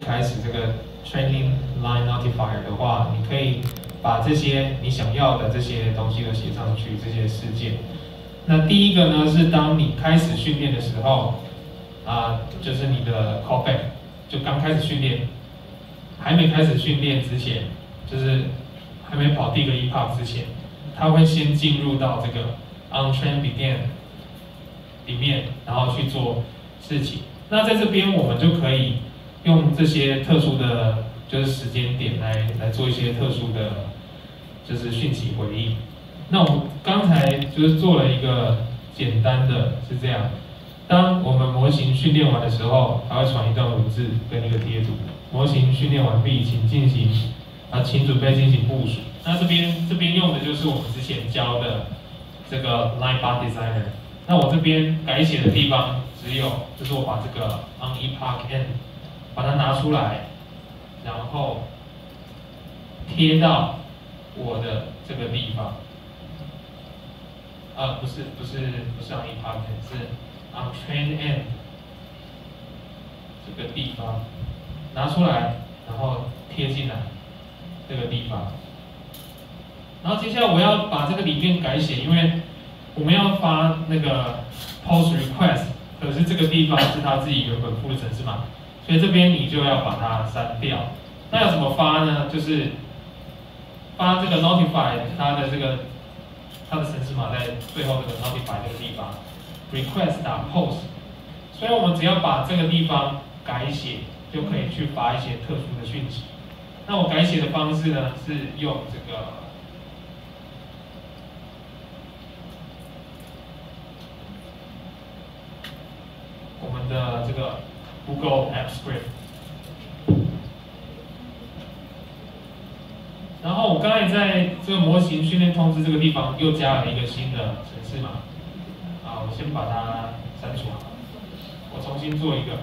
开始这个 training line notifier 的话，你可以把这些你想要的这些东西都写上去，这些事件。那第一个呢是当你开始训练的时候，就是你的 callback 就刚开始训练，还没开始训练之前，就是还没跑第一个 epoch 之前，它会先进入到这个 untrain begin 里面，然后去做事情。那在这边我们就可以用这些特殊的就是时间点来做一些特殊的，就是讯息回应。那我们刚才就是做了一个简单的，是这样。当我们模型训练完的时候，它会传一段文字跟一个贴图。模型训练完毕，请准备进行部署。那这边用的就是我们之前教的这个 Line Bar Designer。那我这边改写的地方就是我把这个 on epoch end 把它拿出来，然后贴到我的这个地方。不是 on epoch end， 是 on train end 这个地方拿出来，然后贴进来这个地方。然后接下来我要把这个里面改写，因为我们要发那个 post request， 可是这个地方是他自己原本附的程式码，所以这边你就要把它删掉。那要怎么发呢？就是发这个 notify 它的程式码在最后这个 notify 这个地方 request post， 所以我们只要把这个地方改写，就可以去发一些特殊的讯息。那我改写的方式呢，是用这个我们的这个 Google App Script。然后我刚才在这个模型训练通知这个地方又加了一个新的程式码，我先把它删除，我重新做一个。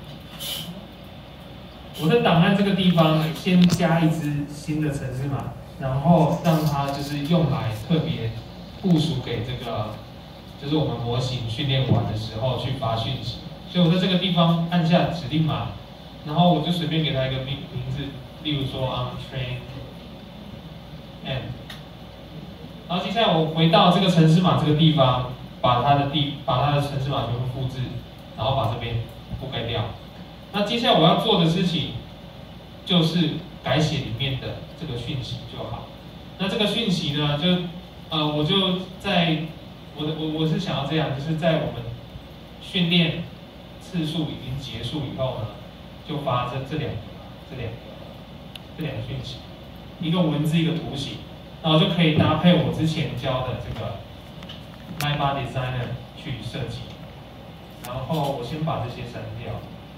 我在档案这个地方先加一支新的程式码，然后让它就是用来特别部署给这个，就是我们模型训练完的时候去发讯息。所以我在这个地方按下指令码，然后我就随便给它一个名字，例如说 untrain end。然后接下来我回到这个程式码这个地方，把它的程式码全部复制，然后把这边覆盖掉。那接下来我要做的事情就是改写里面的这个讯息就好。那这个讯息呢，我就在我是想要这样，就是在我们训练次数已经结束以后呢，就发这两个讯息，一个文字一个图形，然后就可以搭配我之前教的这个 Line Bar Designer 去设计。然后我先把这些删掉。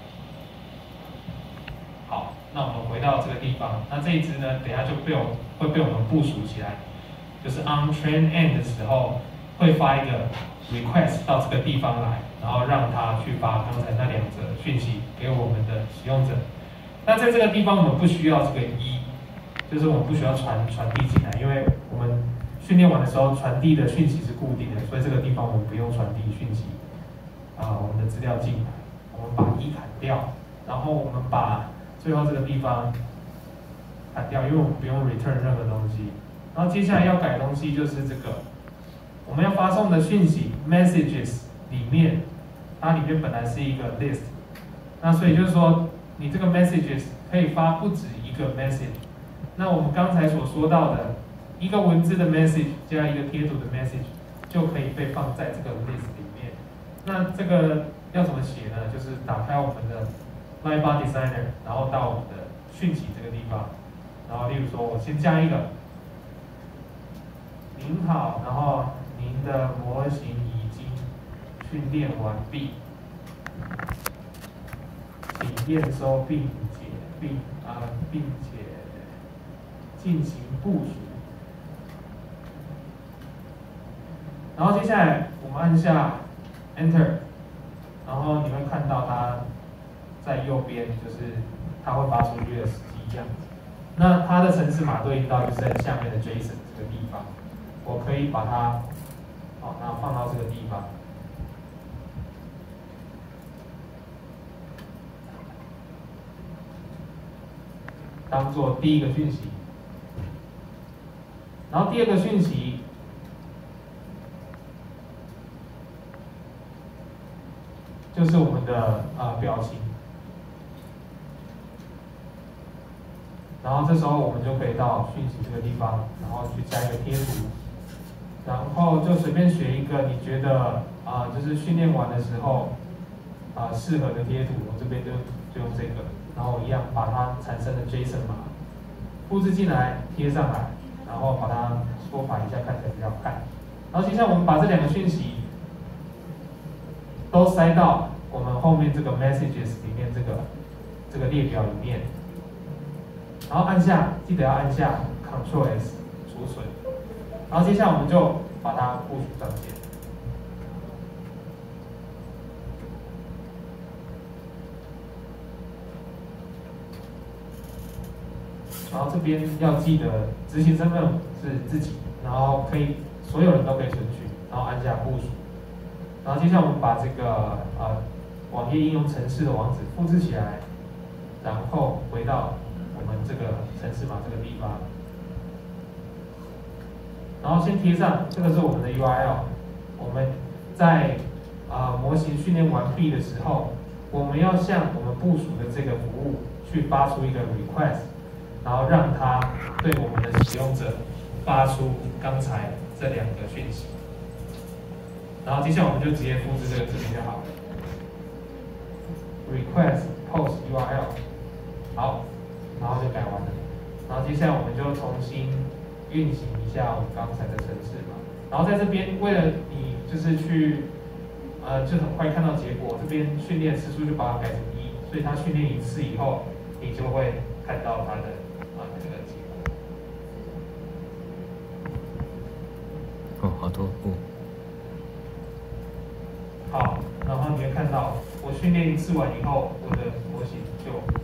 好，那我们回到这个地方，那这一支呢，等一下就会被我们部署起来，就是 on train end 的时候会发一个 request 到这个地方来，然后让它去发刚才那两则讯息给我们的使用者。那在这个地方我们不需要这个就是我们不需要传递进来，因为我们训练完的时候传递的讯息是固定的，所以这个地方我们不用传递讯息我们的资料进来，我们把砍掉，然后我们把最后这个地方砍掉，因为我们不用 return 任何东西。然后接下来要改的东西就是这个，我们要发送的讯息 messages 里面，它里面本来是一个 list， 那所以就是说，你这个 messages 可以发不止一个 message。那我们刚才所说到的一个文字的 message 加一个贴图的 message， 就可以被放在这个 list 里面。那这个要怎么写呢？就是打开我们的Line Bar Designer， 然后到我们的讯息这个地方，然后例如说我先加一个您好，然后您的模型已经训练完毕，请验收并且进行部署。然后接下来我们按下 Enter， 然后你会看到它在右边，就是它会发出 UST 这样子。那它的程式码对应到就是在下面的 JSON 这个地方，我可以把它然后放到这个地方。 当做第一个讯息。然后第二个讯息就是我们的表情。然后这时候我们就可以到讯息这个地方，然后去加一个贴图，然后就随便选一个你觉得就是训练完的时候适合的贴图，我这边就用这个，然后一样把它产生的 JSON 码复制进来贴上来，然后把它缩排一下，看起来比较好看。然后接下来我们把这两个讯息都塞到我们后面这个 messages 里面这个列表里面。然后记得要按下 Ctrl S 储存，然后接下来我们就把它部署上线。然后这边要记得执行身份是自己，然后所有人都可以存取，然后按下部署。然后接下来我们把这个网页应用程式的网址复制起来，然后回到我们这个程式码这个地方，然后先贴上，这个是我们的 URL。我们在模型训练完毕的时候，我们要向我们部署的这个服务去发出一个 request， 然后让它对我们的使用者发出刚才这两个讯息。然后接下来我们就直接复制这个字就好了 ，request post URL， 好。然后就改完了，然后接下来我们就重新运行一下我们刚才的程式嘛。然后在这边，为了你就是去就很快看到结果，这边训练次数就把它改成1，所以它训练1次以后，你就会看到它的这个结果。好多好，然后你会看到我训练1次完以后，我的模型就